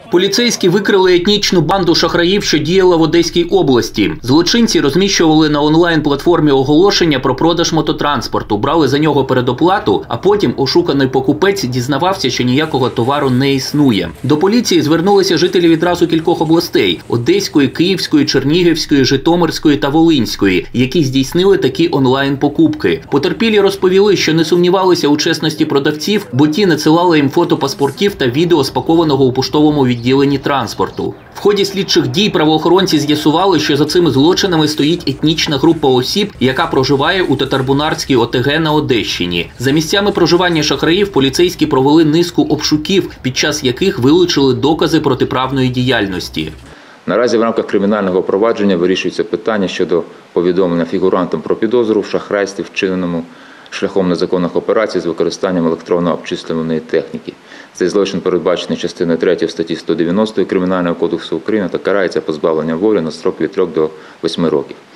Поліцейські викрили етнічну банду шахраїв, що діяла в Одеській області. Злочинці розміщували на онлайн-платформі оголошення про продаж мототранспорту, брали за нього передоплату, а потім ошуканий покупець дізнавався, що ніякого товару не існує. До поліції звернулися жителі відразу кількох областей – Одеської, Київської, Чернігівської, Житомирської та Волинської, які здійснили такі онлайн-покупки. Потерпілі розповіли, що не сумнівалися у чесності продавців, бо ті надсилали їм фото паспортів та відео спакованого у поштовому відділенні транспорту. В ході слідчих дій правоохоронці з'ясували, що за цими злочинами стоїть етнічна група осіб, яка проживає у Татарбунарській ОТГ на Одещині. За місцями проживання шахраїв поліцейські провели низку обшуків, під час яких вилучили докази протиправної діяльності. Наразі в рамках кримінального провадження вирішується питання щодо повідомлення фігурантам про підозру в шахрайстві, вчиненому шляхом незаконних операцій з використанням електронно-обчислювальної техніки. Цей злочин передбачений частиною 3 статті 190 Кримінального кодексу України та карається позбавленням волі на строк від 3 до 8 років.